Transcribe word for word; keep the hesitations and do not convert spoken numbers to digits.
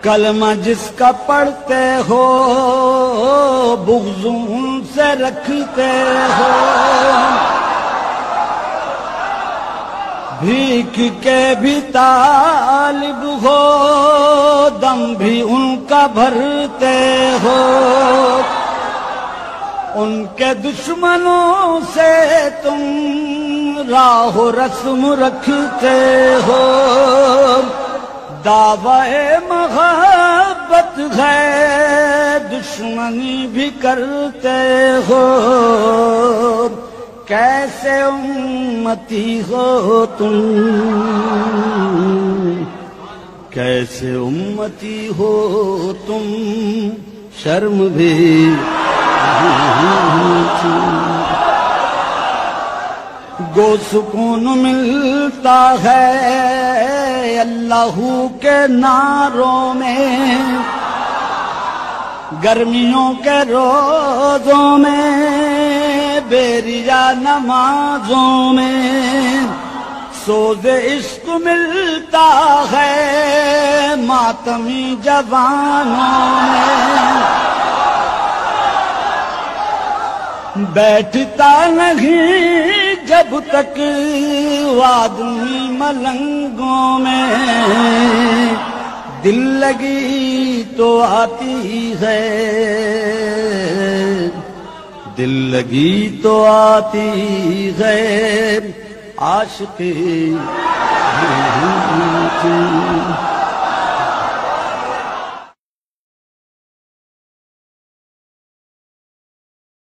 کلمہ جس کا پڑھتے ہو بغض ان سے رکھتے ہو، بھیک کے بھی طالب ہو دم بھی ان کا بھرتے ہو، ان کے دشمنوں سے تم راہ و رسم رکھتے ہو، دعوی محبت ہے دشمنی بھی کرتے ہو، کیسے امتی ہو تم، کیسے امتی ہو تم، شرم بھی گو سکون ملتا ہے اللہ کے نعروں میں، گرمیوں کے روزوں میں بیریا نمازوں میں، سوز عشق ملتا ہے ماتمی جوانوں میں، بیٹھتا نہیں جب تک آدمی ملنگوں میں، دل لگی تو آتی ہے، دل لگی تو آتی ہے عاشقی